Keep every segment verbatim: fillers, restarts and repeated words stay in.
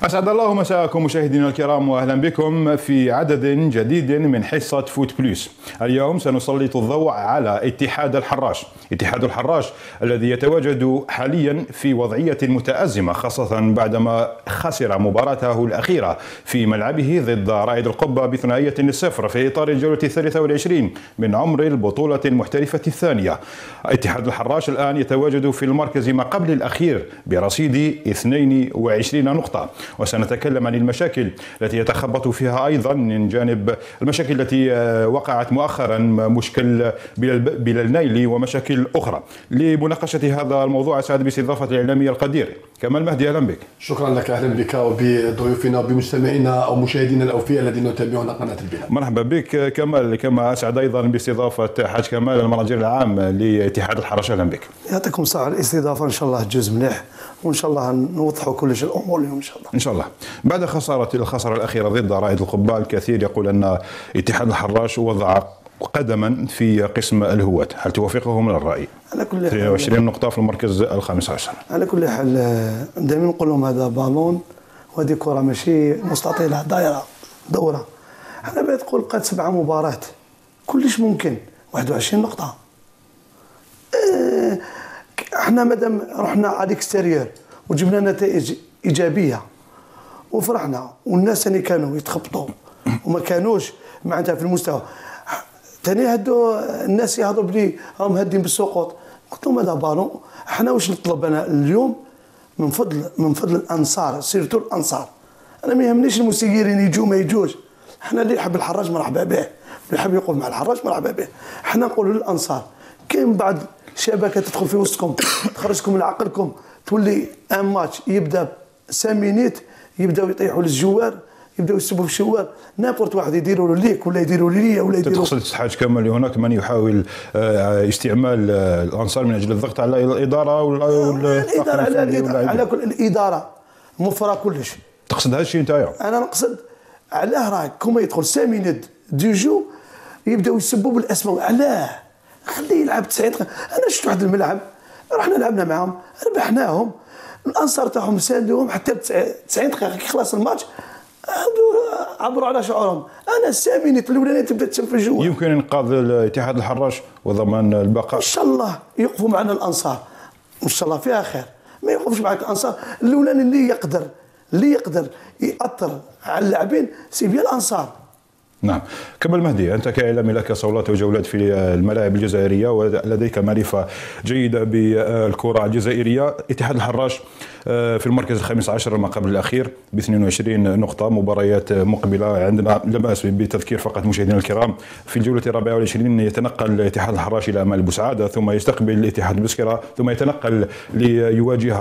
أسعد الله مساءكم مشاهدينا الكرام، وأهلا بكم في عدد جديد من حصة فوت بلوس. اليوم سنسلط الضوء على اتحاد الحراش اتحاد الحراش الذي يتواجد حاليا في وضعية متأزمة، خاصة بعدما خسر مباراته الأخيرة في ملعبه ضد رائد القبة بثنائية للصفر في إطار الجولة الثالثة والعشرين من عمر البطولة المحترفة الثانية. اتحاد الحراش الآن يتواجد في المركز ما قبل الأخير برصيد اثنين وعشرين نقطة، وسنتكلم عن المشاكل التي يتخبط فيها أيضا من جانب المشاكل التي وقعت مؤخرا، مشكل بلا النيل ومشاكل أخرى. لمناقشة هذا الموضوع أسعد باستضافة الإعلامي القدير كمال مهدي. أهلا بك. شكرا لك، أهلا بك وبضيوفنا وبمستمعينا أو مشاهدينا الأوفياء الذين يتابعون قناة البلاد. مرحبا بك كمال. كما أسعد أيضا باستضافة حاج كمال المناجر العام لاتحاد الحراش. أهلا بك. يعطيكم الصحة على الاستضافة، إن شاء الله تجوز مليح، وإن شاء الله نوضحوا كلش الأمور اليوم إن شاء الله. إن شاء الله. بعد خسارة الخسارة الأخيرة ضد رائد القبة، الكثير يقول أن اتحاد الحراش وضع قدما في قسم الهواة، هل توافقه من الرأي؟ على كل حال اثنين وعشرين نقطة في المركز الخامس عشر. على كل حال دائما نقول لهم هذا بالون وهذه كرة ماشي مستطيلة، دايرة دورة. أنا بعد تقول قد سبعة مباراة كلش ممكن واحد وعشرين نقطة. احنا مادام رحنا على الاكستيريور وجبنا نتائج إيجابية وفرحنا، والناس اللي كانوا يتخبطوا وما كانوش معناتها في المستوى، تاني هادو الناس يهضروا بلي راهم هادين بالسقوط. قلت لهم هذا بالون، احنا واش نطلب انا اليوم من فضل من فضل الانصار، سيرتو الانصار. انا ما يهمنيش المسيرين يجوا ما يجوش، احنا اللي يحب الحراج مرحبا به، اللي يحب يقف مع الحراج مرحبا به. احنا نقولوا للانصار كاين بعض شبكه تدخل في وسطكم تخرجكم من عقلكم، تولي ان ماتش يبدا سامينيت يبداو يطيحوا للجوار، يبداو يسبوا في الشوار، نابورت واحد يديروا له ليك ولا يديروا لي ولا يديروا. تقصد حاج كمال هناك من يحاول استعمال الانصار من اجل الضغط على الاداره والاداره على الاداره على كل الاداره مفرى كلش. تقصد هذا الشيء انت؟ انا نقصد علاه راك كوما يدخل سامينيت دي جو يبداو يسبوا بالاسماء، علاه؟ خليه يلعب تسعين دقيقة. انا شفت واحد الملعب رحنا لعبنا معاهم ربحناهم، الانصار تاعهم ساندوهم حتى تسعين دقيقة كي خلاص الماتش عبروا على شعورهم. انا السامينيت الاولانيه تبدا تسب في الجو. يمكن انقاذ الاتحاد الحراش وضمان البقاء. ان شاء الله يوقفوا معنا الانصار، ان شاء الله فيها خير. ما يوقفش معك الانصار، الاولاني اللي يقدر اللي يقدر ياثر على اللاعبين سيبيا الانصار. نعم. كمال مهدي، أنت كإعلامي لك صولات وجولات في الملاعب الجزائرية ولديك معرفة جيدة بالكرة الجزائرية. اتحاد الحراش في المركز الخامس عشر ما قبل الأخير ب اثنين وعشرين نقطة، مباريات مقبلة. عندنا لا بأس بتذكير فقط مشاهدينا الكرام، في الجولة الرابعة والعشرين يتنقل اتحاد الحراش إلى أمال بوسعادة، ثم يستقبل الاتحاد بسكرة، ثم يتنقل ليواجه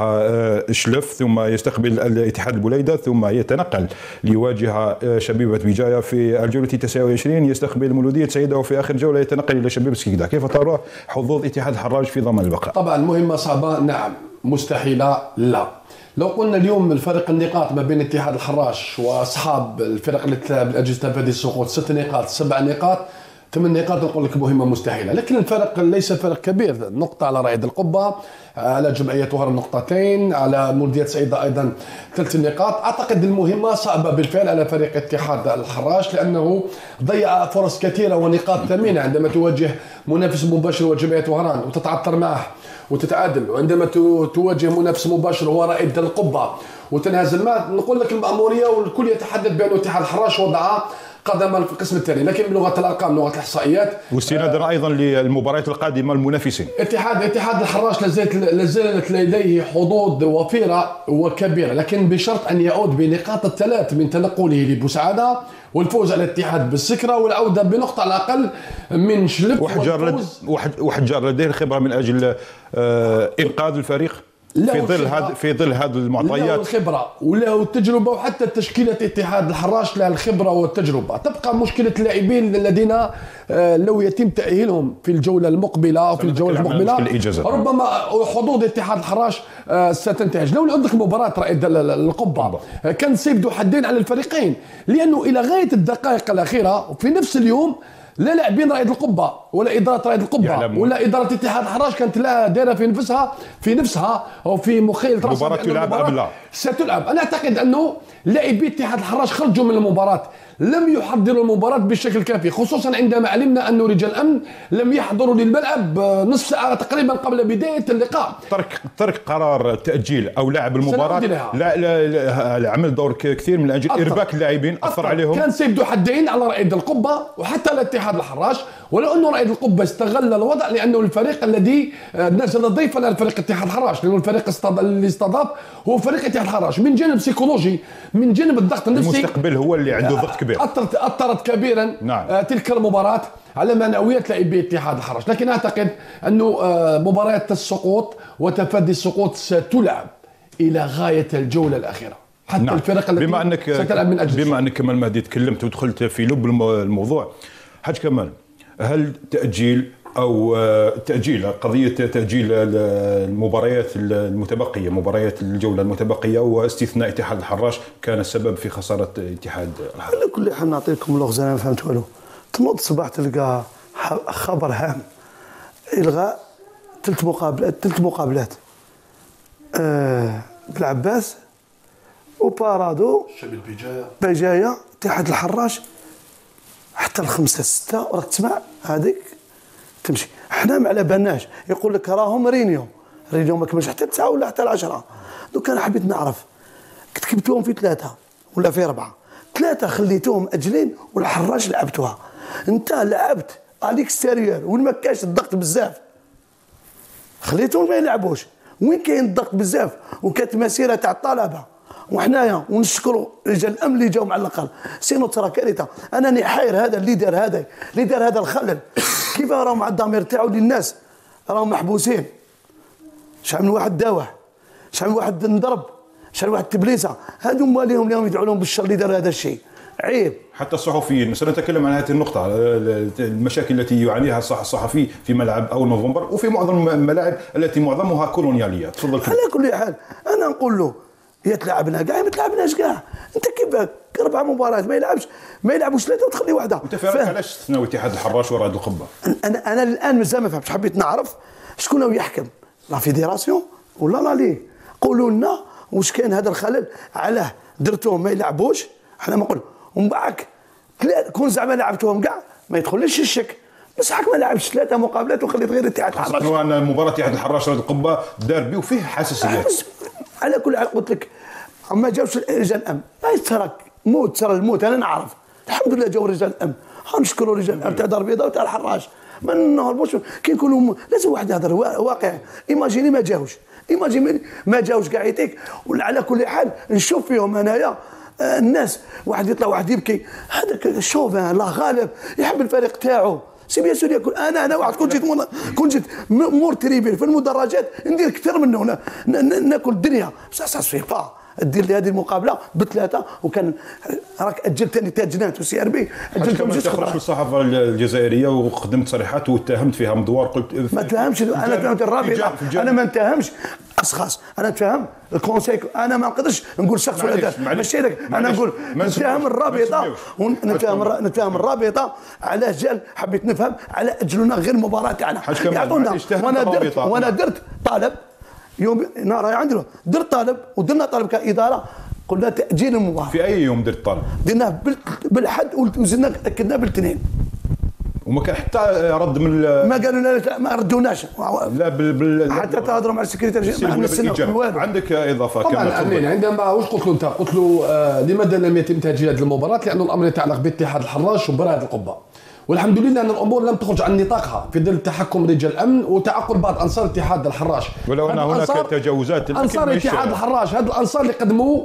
شلف، ثم يستقبل الاتحاد البليدة، ثم يتنقل ليواجه شبيبة بجاية. في الجولة التاسعة والعشرين يستقبل مولودية سعيدة، وفي آخر جولة يتنقل إلى شبيبة سكيكدا. كيف ترى حظوظ اتحاد الحراش في ضمان البقاء؟ طبعا مهمة صعبة، نعم. مستحيلة، لا. لو قلنا اليوم الفرق النقاط ما بين اتحاد الحراش واصحاب الفرق اللي تلعب الاجهزه تنفيذيه السقوط ست نقاط سبع نقاط ثمان نقاط، نقول لك مهمه مستحيله. لكن الفرق ليس فرق كبير، نقطه على رائد القبه، على جمعيه وهران نقطتين، على مولوديه سعيده ايضا ثلاث نقاط. اعتقد المهمه صعبه بالفعل على فريق اتحاد الحراش، لانه ضيع فرص كثيره ونقاط ثمينه عندما تواجه منافس مباشر وجمعيه وهران وتتعثر معه وتتعادل، وعندما تواجه منافس مباشر هو رائد القبه وتنهزم معه. نقول لك المأموريه والكل يتحدث بأن اتحاد الحراش وضع قدما في القسم الثاني، لكن بلغه الارقام لغه الاحصائيات واستنادا ايضا للمباريات القادمه المنافسين، اتحاد اتحاد الحراش لازالت لازالت لديه حظوظ وفيره وكبيره، لكن بشرط ان يعود بنقاط الثلاث من تنقله لبوسعاده والفوز على الاتحاد بالسكره والعوده بنقطه على الاقل من شلف. وحجار وحجار لديه الخبره من اجل آه انقاذ الفريق في ظل هذا في ظل هذه المعطيات، له الخبره وله التجربه، وحتى تشكيله اتحاد الحراش لها الخبره والتجربه. تبقى مشكله اللاعبين الذين لو يتم تاهيلهم في الجوله المقبله او في الجوله المقبله ربما حظوظ اتحاد الحراش ستنتهج. لو عندك مباراه رائد القبه كان سيبدو حدين على الفريقين، لانه الى غايه الدقائق الاخيره في نفس اليوم لا لاعبين رائد القبه ولا اداره رائد القبه يعلمون. ولا اداره اتحاد الحراش كانت لا دايره في نفسها في نفسها او في مخيله راسها المباراة تلعب أم لا؟ ستلعب. انا اعتقد انه لاعبي اتحاد الحراش خرجوا من المباراه لم يحضروا المباراة بالشكل الكافي، خصوصا عندما علمنا أن رجال الأمن لم يحضروا للملعب نصف ساعة تقريبا قبل بداية اللقاء. ترك ترك قرار تأجيل أو لعب المباراة لا, لا, لا عمل دور كثير من أجل إرباك اللاعبين، أثر عليهم. كان سيبدو حدين على رائد القبة وحتى الاتحاد الحراش، ولو أنه رائد القبة استغل الوضع لأنه الفريق الذي نزل ضيفا لفريق اتحاد الحراش، لأنه الفريق اللي استضاف هو فريق اتحاد الحراش. من جانب سيكولوجي، من جانب الضغط النفسي، المستقبل هو اللي عنده ضغط كبير. أثرت أثرت كبيرا نعم. آه تلك المباراة على معنويات لاعبي اتحاد الحراش، لكن أعتقد أنه آه مباريات السقوط وتفادي السقوط ستلعب إلى غاية الجولة الأخيرة، حتى نعم. الفرق التي بما أنك ستلعب من أجل بما أنك كمال مهدي تكلمت ودخلت في لب الموضوع، حاج كمال، هل تأجيل أو تأجيل قضية تأجيل المباريات المتبقية، مباريات الجولة المتبقية واستثناء اتحاد الحراش، كان السبب في خسارة اتحاد الحراش؟ على كل حال نعطيكم لغز، أنا ما فهمت والو. تنوض الصباح تلقى خبر هام، إلغاء ثلاث مقابلات ثلاث مقابلات آه بالعباس وبارادو بجاية بجاية اتحاد الحراش حتى الخمسة ستة، وراك تسمع هذيك تمشي. احنا ما على بالناش، يقول لك راهم رينيو رينيو ما كملش حتى تسعة ولا حتى العشرة. دوك انا حبيت نعرف كتبتوهم في ثلاثة ولا في أربعة، ثلاثة خليتوهم أجلين والحراش لعبتوها. انت لعبت عليك ستيريور وين ما كاش الضغط بزاف خليتهم ما يلعبوش، وين كاين الضغط بزاف وكانت مسيرة تاع الطلبة وحنايا ونشكروا رجال الامن اللي جاوا على الاقل. سينو ترى كارثه. انا راني حاير هذا اللي دار هذا اللي دار هذا الخلل، كيف راهم مع الضمير تاعو للناس راهم محبوسين. شحال من واحد داوح، شحال من واحد انضرب، شحال من واحد تبليسه، هذو هما اللي هم اليوم يدعوا لهم بالشر اللي دار هذا الشيء. عيب. حتى الصحفيين، سنتكلم عن هذه النقطة، المشاكل التي يعانيها الصحفي في ملعب أو نوفمبر وفي معظم الملاعب التي معظمها كولونيالية. تفضل. على كل حال أنا نقول له يا تلعبنا كاع ما تلعبناش كاع، أنت كيف أربع مباريات ما يلعبش ما يلعبوش ثلاثة وتخلي واحدة. أنت فاهم علاش استثناء اتحاد الحراش ورائد القبة؟ أنا أنا الآن مازال ما فهمتش، حبيت نعرف شكون هو يحكم، لا فيديراسيون ولا لا ليغ؟ قولوا لنا واش كان هذا الخلل، علاه درتوهم ما يلعبوش، حنا ما نقول ومن بعد كون زعما لعبتوهم كاع ما يدخلش الشك، بس حك ما لعبش ثلاثه مقابلات وخليت غير اتحاد الحراش. خاصة ان مباراة اتحاد الحراش رائد القبة داربي وفيه حساسيات. على كل حال قلت لك ما جاوش رجال الامن، ما يترك موت، ترى الموت انا نعرف الحمد لله جاوا رجال الامن، نشكروا رجال الامن تاع دار البيضاء وتاع الحراش. ما نهربوش كي نكونوا لازم واحد يهضر واقع. ايماجيني ما جاوش، ايماجيني ما جاوش كاع يتيك. وعلى كل حال نشوف فيهم انايا الناس، واحد يطلع واحد يبكي، هذاك الشوفان لا غالب يحب الفريق تاعو. سي بيان سور يكون انا انا واحد كنت جيت كنت جيت مور تريبيل في المدرجات ندير اكثر منه، ناكل الدنيا بصح سا سوي با دير لي هذه المقابله بثلاثه، وكان راك اجلت ثاني تاجنات وسي ار بي اجلتهم جوج خطرات. في الصحافه الجزائريه وقدمت تصريحات واتهمت فيها مدوار، قلت ما تفهمش. انا فهمت الرابطه، انا ما نتهمش اشخاص، انا نتفهم الكونسيل، انا ما نقدرش نقول شخص ولا دار ماشي هذاك، انا نقول نتفهم الرابطه ونتفهم نتفهم الرابطه علاش جال حبيت نفهم على اجلونا غير المباراه تاعنا يعطونا. وانا درت وانا درت طالب يوم نهار عندنا درت طالب ودرنا طالب كاداره، قلنا تاجيل المباراه. في اي يوم درت طالب؟ درناه بالحد وزدنا اكدناه بالاثنين، وما كان حتى رد من ما قالوا لنا ما ردوناش. لا بال, بال... حتى تهضروا مع السكرتير عندك اضافه طبعا امين. عندما واش قلت له انت؟ قلت له آه لماذا لم يتم تاجيل هذه المباراه؟ لانه الامر يتعلق باتحاد الحراش وبرائد القبه، والحمد لله ان الامور لم تخرج عن نطاقها في ظل تحكم رجال الامن وتعقل بعض انصار اتحاد الحراش. ولو ان هناك تجاوزات انصار اتحاد الحراش، هذا الانصار اللي قدموا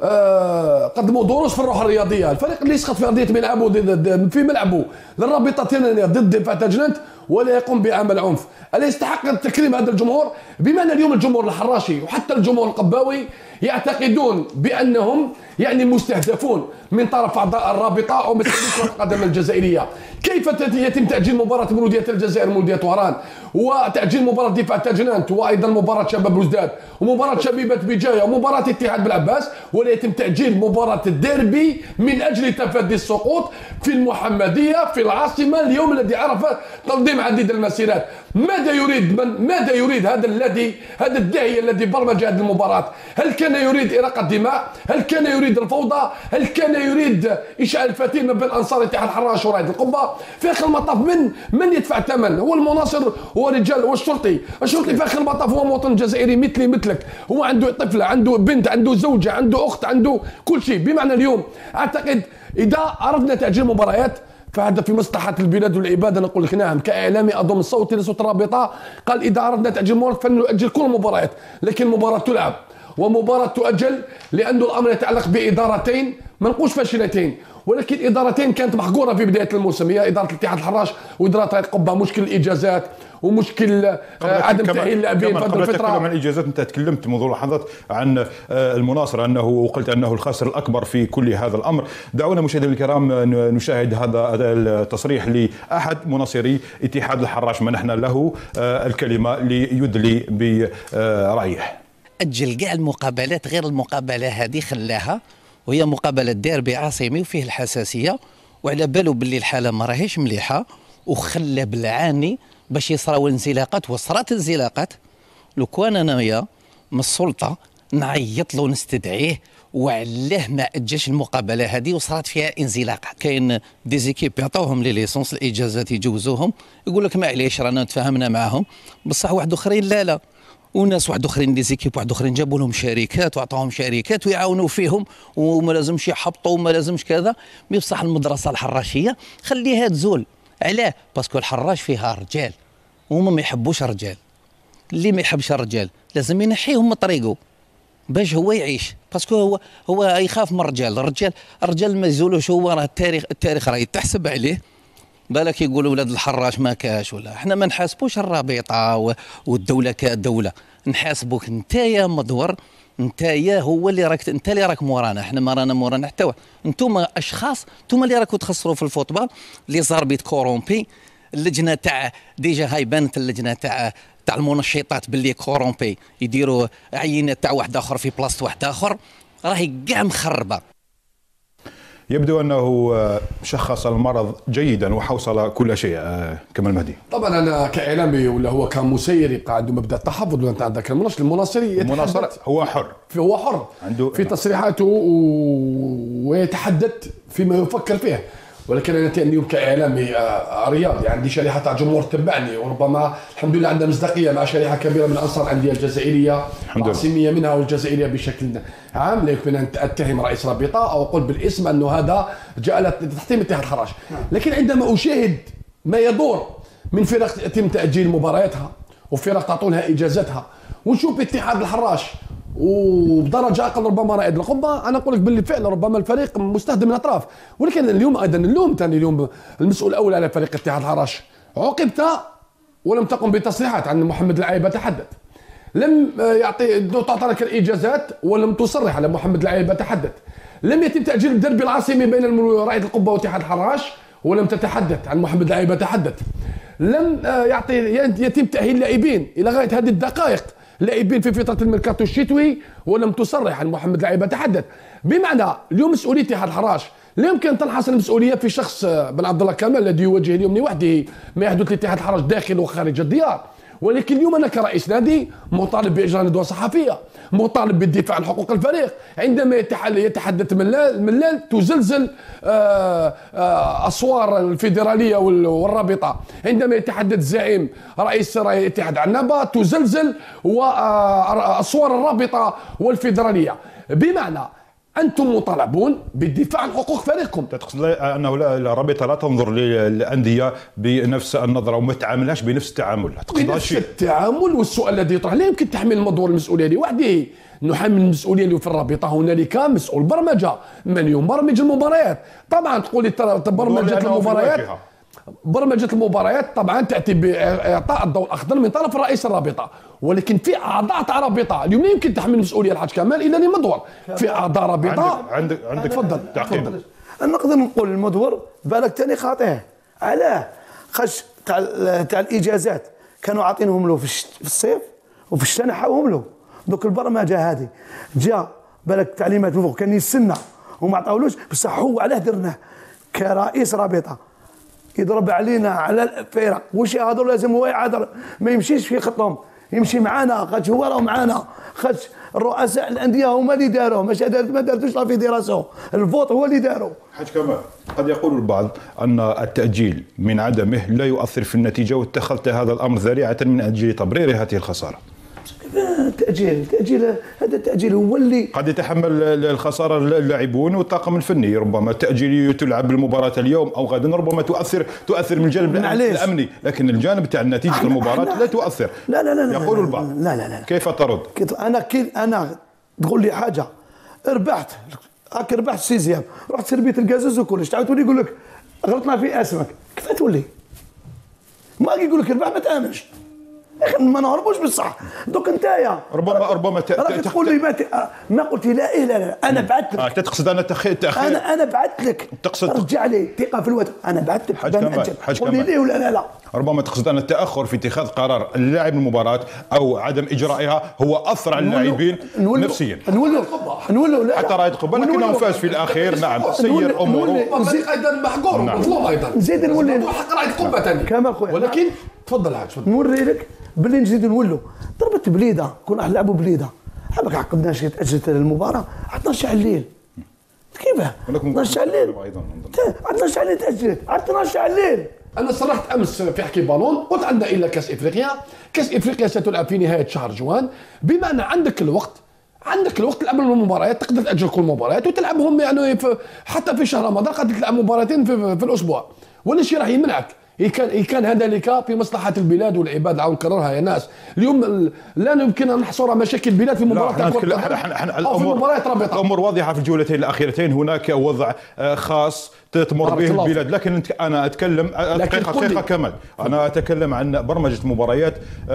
آه قدموا دروس في الروح الرياضيه. الفريق اللي يسقط في ارضيه ملعبه في ملعبه للرابطه ضد دفاع تاجنانت ولا يقوم بعمل عنف، الا يستحق التكريم هذا الجمهور. بما ان اليوم الجمهور الحراشي وحتى الجمهور القباوي يعتقدون بانهم يعني مستهدفون من طرف اعضاء الرابطه او مسؤولين كره القدم الجزائريه، كيف يتم تاجيل مباراه مولوديه الجزائر مولوديه وهران، وتاجيل مباراه دفاع تاجنانت، وايضا مباراه شباب بلوزداد، ومباراه شبيبه بجايه، ومباراه اتحاد بالعباس، ولا يتم تأجيل مباراة الديربي من أجل تفادي السقوط في المحمدية في العاصمة اليوم الذي عرف تنظيم عديد المسيرات. ماذا يريد من ماذا يريد هذا الذي هذا الداعية الذي برمج هذه المباراة؟ هل كان يريد إراقة دماء؟ هل كان يريد الفوضى؟ هل كان يريد إشعال الفتيل ما بين أنصار اتحاد الحراش وراية القبة؟ في آخر المطاف من من يدفع الثمن؟ هو المناصر، هو رجال، هو الشرطي. الشرطي في آخر المطاف هو مواطن جزائري مثلي مثلك، هو عنده طفلة، عنده بنت، عنده زوجة، عنده أخت، عنده كل شيء. بمعنى اليوم أعتقد إذا أردنا تأجيل مباريات فهذا في مصلحة البلاد والعباد. أنا أقول لك نعم كإعلامي أضم صوتي لصوت الرابطة، قال إذا أردنا تأجيل مباراة فلنؤجل كل المباريات، لكن مباراة تلعب ومباراة تؤجل لأن الأمر يتعلق بإدارتين ما نقولش فاشلتين، ولكن إدارتين كانت محقورة في بداية الموسم، هي إدارة الاتحاد الحراش وإدارة راية القبة. مشكل الإجازات ومشكل عدم تأهيل اللاعبين في الفترة. قبل الإجازات أنت تكلمت منذ لحظات عن المناصر أنه وقلت أنه الخاسر الأكبر في كل هذا الأمر. دعونا مشاهدينا الكرام نشاهد هذا التصريح لأحد مناصري اتحاد الحراش، منحنا له الكلمة ليدلي برأيه. أجل كاع المقابلات غير المقابلة هذه خلاها، وهي مقابلة ديربي عاصمي وفيه الحساسية، وعلى بالو باللي الحالة ما راهيش مليحة، وخلى بالعاني باش يصراو الانزلاقات وصرات انزلاقات. لو كان انايا من السلطة نعيط له نستدعيه وعلاه ما اجاش المقابلة هذه وصرات فيها انزلاقات. كاين دي زيكيب يعطوهم لي ليسونس الاجازات يجوزوهم، يقول لك معليش رانا تفاهمنا معاهم، بصح واحد اخرين لا لا، وناس واحد اخرين دي زيكيب واحد اخرين جابوا لهم شركات وعطاهم شركات ويعاونوا فيهم وما لازمش يحبطوا وما لازمش كذا. مي بصح المدرسه الحراشيه خليها تزول. علاه؟ باسكو الحراش فيها رجال وهما ما يحبوش الرجال. اللي ما يحبش الرجال لازم ينحيهم من طريقه باش هو يعيش، باسكو هو هو يخاف من الرجال. الرجال الرجال ما يزولوش، هو راه التاريخ التاريخ راه يتحسب عليه. بالك يقولوا ولاد الحراش ما كاش ولا، احنا ما نحاسبوش الرابطه والدوله كدوله، نحاسبوك نتايا مدور، نتايا هو اللي راك انت اللي راك مورانا، احنا ما رانا مورانا حتى واحد. انتم اشخاص انتم اللي راكم تخسروا في الفوتبال، اللي صار بيت كورومبي. اللجنه تاع ديجا هاي بانت اللجنه تاع تاع المنشطات باللي كورومبي يديروا عينات تاع واحد اخر في بلاصه واحد اخر، راهي كاع مخربه. يبدو أنه شخص المرض جيدا وحوصل كل شيء. كمال مهدي. طبعا أنا كإعلامي ولا هو كمسير يبقى عنده مبدأ التحفظ ولا نتاع ذاك المناصر المناصري المناصر هو حر هو حر عنده في تصريحاته ويتحدث فيما يفكر فيه، ولكن انا اليوم كاعلامي رياضي عندي شريحه تاع جمهور تبعني، وربما الحمد لله عندنا مصداقيه مع شريحه كبيره من انصار الانديه الجزائريه العاصميه منها والجزائريه بشكل عام. لا يمكن ان اتهم رئيس رابطه او اقول بالاسم انه هذا جاء لتحطيم اتحاد الحراش، لكن عندما اشاهد ما يدور من فرق يتم تاجيل مبارياتها وفرق تعطونها اجازتها، ونشوف اتحاد الحراش وبدرجه اقل ربما رائد القبه، انا اقول لك بالفعل فعلا ربما الفريق مستهدف من اطراف. ولكن اليوم ايضا اللوم ثاني اليوم المسؤول الاول على فريق اتحاد الحراش، عوقبت ولم تقم بتصريحات عن محمد العايبه تحدث، لم يعطي تعطى لك الاجازات ولم تصرح على محمد العايبه تحدث، لم يتم تاجيل الدربي العاصمي بين رائد القبه واتحاد الحراش ولم تتحدث عن محمد العايبه تحدث، لم يعطي يتم تاهيل لاعبين الى غايه هذه الدقائق لاعبين في فتره الميركاتو الشتوي ولم تصرح عن محمد العايبه تحدث. بمعنى اليوم مسؤوليه اتحاد الحراش لا يمكن ان تنحصر المسؤوليه في شخص بن عبد الله كامل الذي يواجه اليوم لوحده ما يحدث لاتحاد الحراش داخل وخارج الديار. ولكن اليوم انا كرئيس نادي مطالب باجراء ندوه صحفيه، مطالب بالدفاع عن حقوق الفريق. عندما يتحدث ملال ملال تزلزل اسوار الفيدراليه والرابطه، عندما يتحدث زعيم رئيس اتحاد عنابه تزلزل واسوار الرابطه والفيدراليه. بمعنى انتم مطالبون بالدفاع عن حقوق فريقكم. تقصد انه الرابطه لا تنظر للانديه بنفس النظره وما تعاملهاش بنفس التعامل؟ بنفس التعامل. والسؤال الذي يطرح لا يمكن تحميل الموضوع المسؤوليه لوحده، نحمل المسؤوليه في الرابطه هنالك مسؤول برمجه من يبرمج المباريات. طبعا تقول لي برمجه المباريات برمجه المباريات طبعا تاتي باعطاء الضوء الاخضر من طرف رئيس الرابطه، ولكن في اعضاء تاع رابطه اليوم لا يمكن تحمل المسؤوليه الحاج كمال الا لمدور. في اعضاء رابطه عندك عندك تفضل تفضل. انا نقدر نقول المدور بالك ثاني خاطئ. علاه؟ خاش تاع تاع الاجازات كانوا عاطينهم له في الصيف وفي الشتاء نحاوهم له. دوك البرمجه هذه جا بالك التعليمات من فوق كان يستنى وما عطاولوش، بصح هو علاه درناه كرئيس رابطه يضرب علينا على الفرق واش يهضر، لازم هو يعادر ما يمشيش في خطهم، يمشي معانا خاطش هو راه معانا، خاطش الرؤساء الانديه هما اللي داروه، ماشي دارت ما دارتوش لا فيديراسيون، الفوت هو اللي دارو. حاج كمال، قد يقول البعض ان التاجيل من عدمه لا يؤثر في النتيجه، واتخذت هذا الامر ذريعه من اجل تبرير هذه الخساره. التأجيل التأجيل هذا التأجيل هو اللي قد يتحمل الخسارة اللاعبون والطاقم الفني، ربما التأجيل تلعب المباراة اليوم أو غدا ربما تؤثر تؤثر من الجانب الأمني، لكن الجانب تاع نتيجة المباراة لا تؤثر. لا لا لا يقول البعض. لا لا لا كيف ترد؟ أنا كي أنا تقول لي حاجة ربحت هاك ربحت سيزيام، رحت سربيت القازوز وكلش، تعاود تولي يقول لك غلطنا في اسمك، كيف تولي؟ ما يقول لك ربح ما تآمنش. يا اخي ما نهربوش بالصح، دوك انتايا ربما ربما راك تقول لي ما ت... ما قلت لا ايه لا لا انا بعثت لك. اه تقصد انا تخ... تخ... انا انا بعثت لك تقصد رجع لي ثقه في الوطن، انا بعثت لك حاج كمال حاج قول لي ليه ولا لا لا. ربما تقصد ان التاخر في اتخاذ قرار اللاعب المباراه او عدم اجرائها هو اثر على اللاعبين نفسيا. نولوا نولوا لا حتى رائد قبه لكنه فاز في الاخير. نعم سير اموره ايضا محقور مظلوم ايضا. نزيد نولي حق رائد قبه ثاني كما خويا، ولكن تفضل عاد نوري لك باللي نزيد نولوا. ضربت بليده كنا راح نلعبوا بليده، حبك عقدنا شي تاجلت المباراه على اثناش على الليل. كيفاه؟ اثناش على الليل اثناش على الليل تاجلت على اثناش على الليل. انا صرحت امس في حكي بالون قلت عندنا الا كاس افريقيا، كاس افريقيا ستلعب في نهايه شهر جوان، بمعنى عندك الوقت عندك الوقت تلعب المباريات، تقدر تاجل كل المباريات وتلعبهم يعني في حتى في شهر رمضان قد تلعب مباراتين في, في الاسبوع، ولا شيء راح يمنعك. إن كان إن كان هذا لك في مصلحة البلاد والعباد. عاود نكررها يا ناس، اليوم لا يمكن أن نحصر مشاكل البلاد في مباراة أو في مباريات رابطة. الأمور واضحة في الجولتين الأخيرتين، هناك وضع خاص تمر به البلاد، لكن أنا أتكلم دقيقة كمال، أنا أتكلم عن برمجة مباريات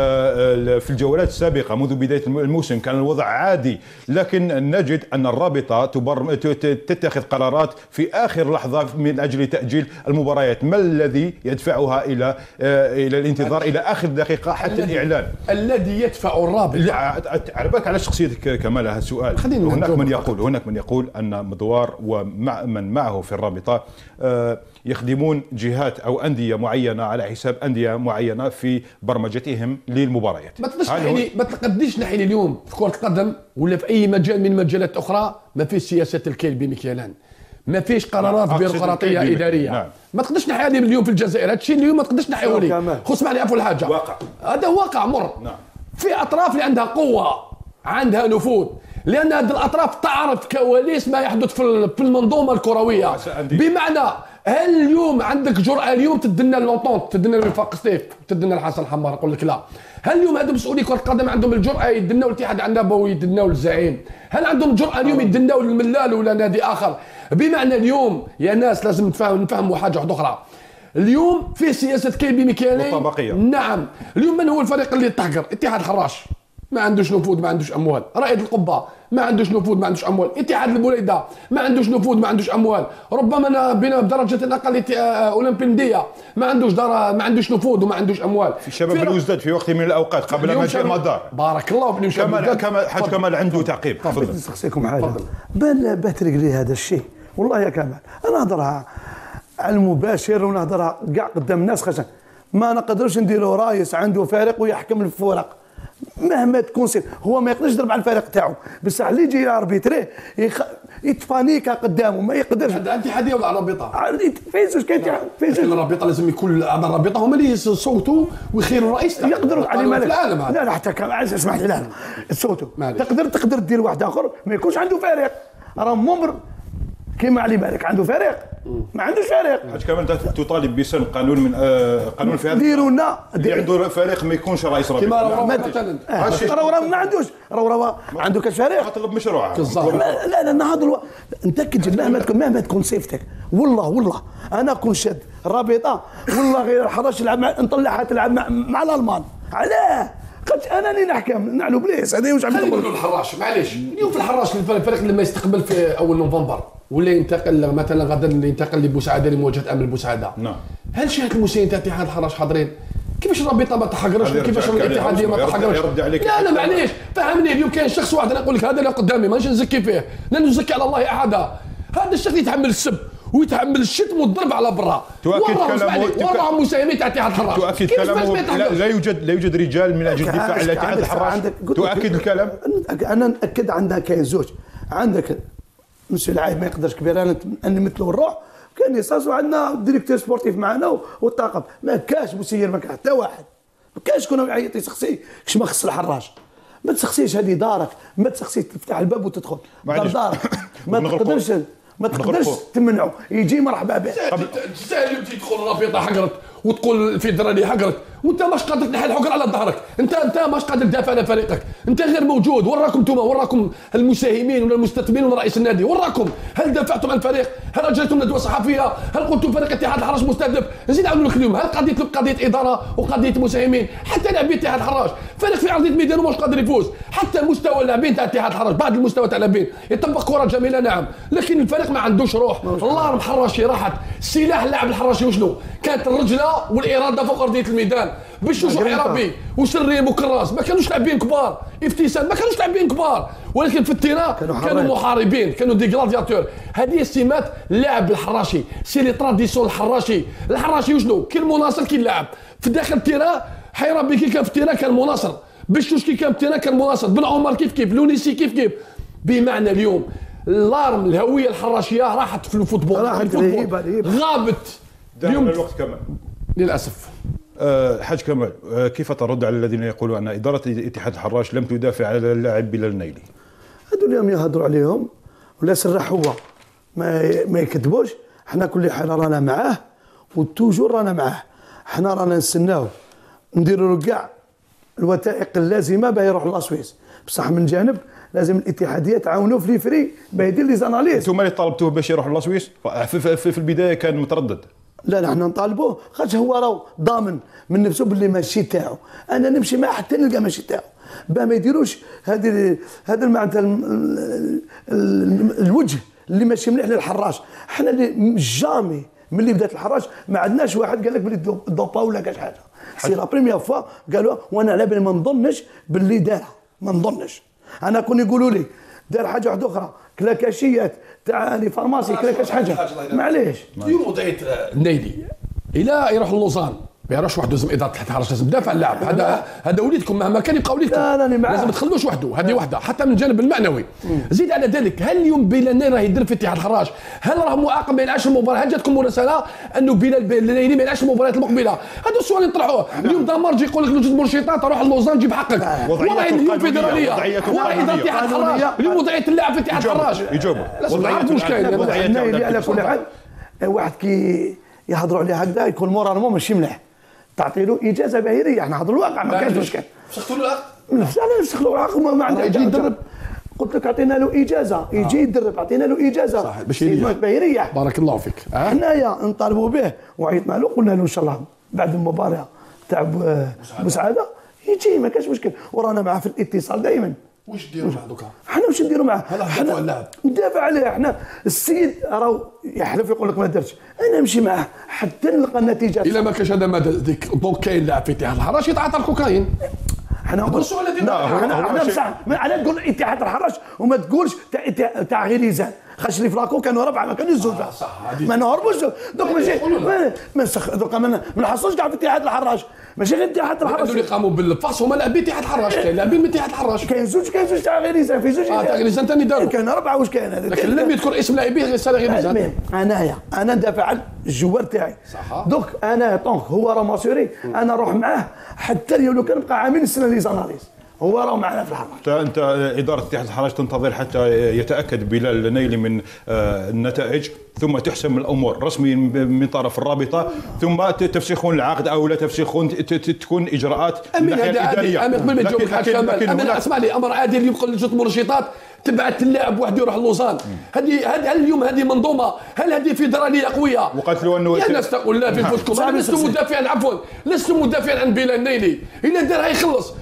في الجولات السابقة منذ بداية الموسم كان الوضع عادي، لكن نجد أن الرابطة تتخذ قرارات في آخر لحظة من أجل تأجيل المباريات. ما الذي يدفعها إلى إلى الانتظار إلى آخر دقيقة حتى الإعلان؟ الذي يدفع الرابطة على بالك على شخصيتك كمال هذا السؤال. هناك من يقول هناك من يقول أن مدوار ومن معه في الرابطة يخدمون جهات أو أندية معينة على حساب أندية معينة في برمجتهم للمباريات. ما تقدرش نحيلي ما تقدرش نحيلي اليوم في كرة القدم ولا في أي مجال من المجالات الأخرى ما فيش سياسة الكيل بمكيالان، ما فيش قرارات بيروقراطية إدارية. نعم. ما تقدرش نحي هذه اليوم في الجزائر، هذا الشيء اليوم ما تقدرش نحيه لي. خو اسمعني أفول حاجة، واقع. هذا واقع مر. نعم. في أطراف اللي عندها قوة عندها نفوذ، لأن هذه الأطراف تعرف كواليس ما يحدث في المنظومة الكروية. بمعنى هل اليوم عندك جرأة اليوم تدنا لونطونت، تدنا لوفاق ستيف، تدنا الحسن الحمار؟ أقول لك لا. هل اليوم هذو مسؤولي كرة القدم عندهم الجرأة يدناو الاتحاد عنابه ويدناو الزعيم؟ هل عندهم جرأة اليوم يدناو الملال ولا نادي آخر؟ بمعنى اليوم يا ناس لازم نفهم نفهموا حاجة واحدة أخرى. اليوم في سياسة كيبي ميكالي. نعم. اليوم من هو الفريق اللي تحقر؟ اتحاد الحراش ما عندوش نفوذ ما عندوش اموال، رائد القبه ما عندوش نفوذ ما عندوش اموال، اتحاد البوليده ما عندوش نفوذ ما عندوش اموال، ربما بنا بدرجه اقل اولمبينديه ما عندوش دار ما عندوش نفوذ وما عندوش اموال. في شباب الوزداد في وقت من الاوقات قبل ما جاء مدار بارك الله فيك كمال كمال حاج كمال عنده تعقيب. تفضل نسقسيكم حاجه بان باتريق لي هذا الشيء والله يا كمال انا نهضرها على المباشر ونهضرها كاع قدام الناس، خاصه ما نقدرش نديروا رايس عنده فريق ويحكم الفرق مهما تكون سير. هو ما يقدرش يضرب على الفريق تاعو، بصح اللي يجي اربيتري يخ... يتفانيكا قدامه ما يقدرش. عندها اتحاديه ولا رابطه؟ فيزوش كاين فيزوش الرابطه لازم يكون اعضاء الرابطه هما اللي يصوتوا ويخيروا الرئيس. يقدروا على مالك في العالم هذا. لا لا حتى كان عايز اسمح لي لا صوتوا تقدر تقدر دير واحد اخر ما يكونش عنده فريق، راه ممر كيما علي مالك عنده فريق ما عندوش فريق. حاج كمال تطالب بسن قانون من آه قانون في هذا ديروا لنا اللي عنده فريق ما يكونش رئيس رابطه. كيما راه مثلا راه ما عندوش راه عنده كاش فريق طلب مشروع. لا لا نهضروا نتاكد مهما تكون مهما تكون صيفتك والله والله انا كون شاد الرابطه والله غير حراش يلعب نطلعها تلعب مع, مع الالمان. علاه؟ قلت انا اللي نحكم نعلو بليس هذا واش عم نقول الحراش معليش اليوم في الحراش الفريق اللي ما يستقبل في اول نوفمبر ولا ينتقل مثلا غدا اللي ينتقل لبوسعاده لمواجهه امل بوسعاده. نعم. هل شهاده المسيرين تاع اتحاد الحراش حاضرين؟ كيفاش الرابطه ما تحقرش وكيفاش الاتحاديه ما تحقرش؟ لا لا معليش فهمني. اليوم كاين شخص واحد انا نقول لك هذا اللي قدامي مانيش نزكي فيه، لا نزكي على الله احدا. هذا الشخص يتحمل السب ويتحمل الشتم والضرب على برا. تؤكد كلامه والله مساهمين تاع اتحاد الحراش. تؤكد كلامه لا, لا يوجد لا يوجد رجال من اجل الدفاع عن اتحاد الحراش. تؤكد الكلام. انا ناكد عندها كاين زوج. عندك مسؤول العايب ما يقدرش كبير انا اني مثله نروح كان يصاص وعندنا ديريكتور سبورتيف معنا والطاقم ما كاش مسير ما كان حتى واحد ما كاش شكون يعيط يسخسي كش ما خص الحراش. ما تسخسيش هذه دارك ما تسخسيش تفتح الباب وتدخل دار دارك ما تقدرش ما تقدرش تمنعه يجي مرحبا به. تستاهل تدخل الرابطه حقرت وتقول الفيدراليه حقرت وانت ماش قادر تنحي الحقر على ظهرك. انت انت ماش قادر تدافع على فريقك. انت غير موجود. وراكم انتم وراكم المساهمين ولا المستثمرين ولا رئيس النادي وراكم. هل دافعتم عن الفريق؟ هل اجريتم ندوه صحفيه؟ هل قلتم فريق اتحاد الحراش مستهدف؟ نزيد نقول لك اليوم هل قضيه قضيه اداره وقضيه مساهمين حتى لاعبين اتحاد الحراش فريق في ارضيه ميدانه مش قادر يفوز. حتى مستوى اللاعبين تاع اتحاد الحراش بعض المستوى تاع اللاعبين يطبق كره جميله نعم لكن الفريق ما عندوش روح. الله الحراشي راحت سلاح اللاعب الحراشي وشنو؟ كانت الرجله والاراده فوق ارضيه الميدان. بشوش وحرابي وسريم وكراس ما كانوش لاعبين كبار. ابتسام ما كانوش لاعبين كبار ولكن في التيران كانوا, كانوا محاربين كانوا دي غلادياتور. هذه السمات لاعب الحراشي سي لي تراديسيون الحراشي. الحراشي وشنو؟ كي المناصر كي اللاعب في داخل التيران. حيرابي كي كان في التيران كان مناصر. بشوش كي كان في التيران كان مناصر. بن عمر كيف كيف لونيسي كيف كيف. بمعنى اليوم اللارم الهويه الحراشيه راحت في الفوتبول. راحت غابت اليوم الوقت كمان للاسف. أه حاج كمال أه كيف ترد على الذين يقولون ان اداره اتحاد الحراش لم تدافع على اللاعب بلال النيلي؟ هذول اليوم يهضروا عليهم ولا سرح هو ما ما يكذبوش. حنا كل حال رانا معاه وتوجور رانا معاه. حنا رانا نستناو نديروا له كاع الوثائق اللازمه باه يروح لاسويس بصح من جانب لازم الاتحاديه تعاونوا في فري باه يدير لي زاناليز. انتم اللي طالبتوه باش يروح لاسويس في, في, في البدايه كان متردد. لا نحن نطالبوه خاطر هو راه ضامن من نفسه باللي ماشي تاعو. انا نمشي معاه حتى نلقى ماشي تاعو باه ما يديروش هذه هذا معناتها الوجه اللي ماشي مليح للحراش. حنا اللي جامي ملي بدات الحراش ما عندناش واحد قال لك بلي دوبا ولا كاش حاجه. سي لا بريميير فوا قالوا وانا على بالي ما نظنش باللي دارها ما نظنش. انا كون يقولوا لي دار حاجه واحده اخرى كلاكاشيات تاع لي فارماسي كلاكاش حاجه معليش. اليوم وضعيه النيلي الى يروح لوزان ما يروحش وحده. لازم اداره تحت الحراش لازم تدافع اللاعب. هذا هذا وليدكم مهما كان يبقى وليدكم. لا لا لازم ما تخلوش وحده. هذه وحده حتى من الجانب المعنوي. زيد على ذلك هل اليوم بلال النيلي راه يدير في اتحاد الحراش؟ هل راه معاقب ما يلعبش المباراه؟ هل جاتكم مراسله انه بلال النيلي ما يلعبش المباريات المقبله؟ هذا السؤال نطرحوه. اليوم دمرجي يقول لك نوجد مرشطات روح لوزان جيب حقك. والله اليوم فيدراليه والله اداره اتحاد الحراش اليوم وضعيه اللاعب في اتحاد الحراش. يجاوبوا لازم نعرف واش كاين. النيلي على كل حال واحد كي يهضروا عليه هكذا يكون مورالمون ماشي مليح. تعطي له اجازه باهريه. احنا نهضروا الواقع ما كانش مشكل. فسختوا له العقد؟ لا نفسخ له العقد ما عنده يجي يدرب. قلت لك اعطينا له اجازه يجي يدرب اعطينا له اجازه صح باش يريح. بارك الله فيك. حنايا نطالبوا به وعيطنا له قلنا له ان شاء الله بعد المباراه تاع بوسعاده يجي ما كانش مشكل ورانا معاه في الاتصال دائما. واش ديروا معاه دوكا؟ حنا واش نديروا معاه؟ حنا اللاعب ندافع عليه. حنا السيد راه يحلف يقول لك ما درتش. انا نمشي معاه حتى نلقى النتيجه. الا ما كانش هذا ما ديك دونك كاين لاعب في اتحاد الحراش يتعاطى الكوكايين. حنا نقول انا بصح على تقول اتحاد الحراش وما تقولش تاع تاع غيريزان خاش لي فلاكو كانوا ربعه ما كانوش زوج. ما نهربوش دوك ماشي ما نسخ دوك ما نحصلوش كاع في اتحاد الحراش ماشي غير اتحاد الحراش. اللي قاموا بالفاس هما لاعبين اتحاد الحراش. كاين لاعبين من اتحاد الحراش. كاين زوج كاين زوج تاع غيريزان في زوج اه تاع غيريزان ثاني داروا. كاين ربعه واش كاين هذا لكن لم يذكر اسم لاعبين غير سال غيريزان. انايا انا ندافع على الجوار تاعي دوك انا طونك هو راه ماسوري انا نروح معاه حتى لو كان بقى عامل السنه لي زاناليز هو راه معنا في الحراش. انت اداره اتحاد الحراش تنتظر حتى يتاكد بلال النيلي من النتائج ثم تحسم الامور رسميا من طرف الرابطه ثم تفسخون العقد او لا تفسخون تكون اجراءات من الناحيه الاداريه. امين قبل ما نجاوبك حاج كمال امين اسمع لي امر عادل يبقى لجنه المنشطات تبعت اللاعب واحد يروح لوزان. هذه هل اليوم هذه منظومه؟ هل هذه فيدراليه قويه؟ وقالت له انه يا ناس تقول لا في انفسكم. انا لست مدافعا عفوا لست مدافعا عن بلال النيلي. الا دارها يخلص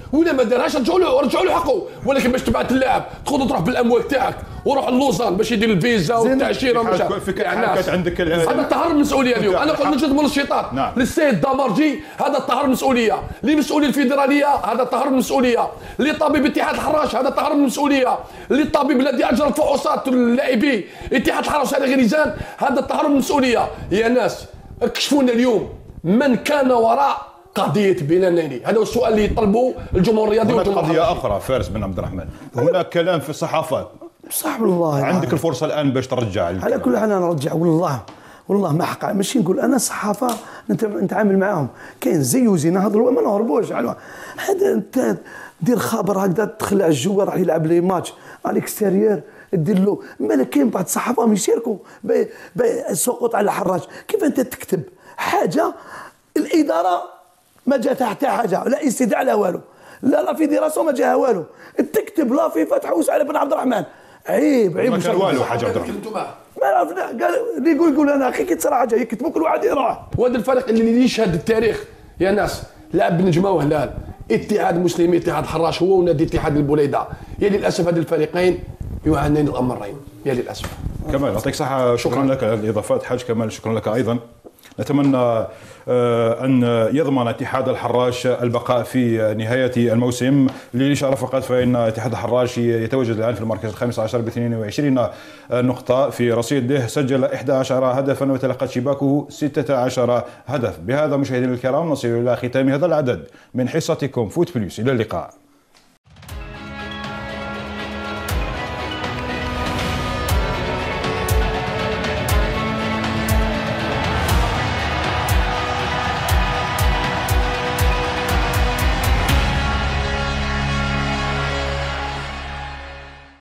ولا ما دارهاش رجعوا له رجعوا له حقه، ولكن باش تبعث اللاعب تاخذ تروح بالاموال تاعك وروح لوزان باش يدير الفيزا والتاشيره ومش كانت عندك هذا تهرب المسؤوليه اليوم. انا نقول نجد منشطات نعم. للسيد دامرجي هذا تهرب المسؤوليه، لمسؤولي الفيدراليه هذا تهرب المسؤوليه، لطبيب اتحاد الحراش هذا تهرب المسؤوليه، للطبيب الذي اجرى الفحوصات اللاعبين اتحاد الحراش هذا غريزان هذا تهرب المسؤوليه. يا ناس اكشفوا لنا اليوم من كان وراء قضية بلال نايلي، هذا هو السؤال اللي يطلبه الجمهور الرياضي. هناك قضية أخرى فارس بن عبد الرحمن، هناك كلام في الصحافات. صاحب الله عندك يعني. الفرصة الآن باش ترجع على كل حال. أنا نرجع والله والله ما حق، ماشي نقول أنا الصحافة نتعامل معاهم كاين زي وزينة هضروا ما نهربوش. هذا أنت دير خبر هكذا تدخل على الجو راح يلعب لي ماتش على الاكستيريور دير له مالا. كاين بعض الصحافة يشاركوا بالسقوط على الحراج. كيف أنت تكتب حاجة الإدارة ما جات حتى حاجه، لا استدعاء لا والو، لا لا في دراسه ما جاها والو، تكتب لا في فتح وسعد بن عبد الرحمن. عيب عيب. ما كان والو حاجه عبد الرحمن. ما عرفنا قال اللي يقول يقول انا اخي كي تصرى حاجه يكتبوا كل واحد يروح. وهذا الفريق اللي يشهد التاريخ يا ناس، لعب بنجمه وهلال، اتحاد المسلمين اتحاد الحراش هو ونادي اتحاد البوليده. يا للاسف هذه الفريقين يعانيان الامرين يا للاسف. كمال يعطيك الصحه، شكرا لك على الاضافات حاج كمال، شكرا لك ايضا. نتمنى أن يضمن اتحاد الحراش البقاء في نهاية الموسم. للإشارة فقط فإن اتحاد الحراش يتواجد الآن في المركز الخامس عشر ب اثنين وعشرين نقطة في رصيده، سجل إحدى عشر هدفا وتلقت شباكه ستة عشر هدف. بهذا مشاهدينا الكرام نصل إلى ختام هذا العدد من حصتكم فوت بلوس، إلى اللقاء.